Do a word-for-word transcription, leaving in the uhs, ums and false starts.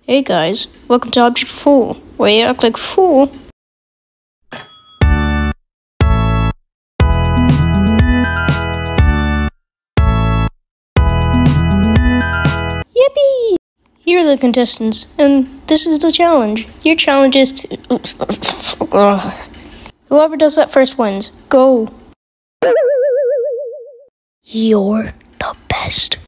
Hey guys, welcome to Object Fool, where you act like a fool. Yippee! Here are the contestants, and this is the challenge. Your challenge is to... Whoever does that first wins. Go! You're the best.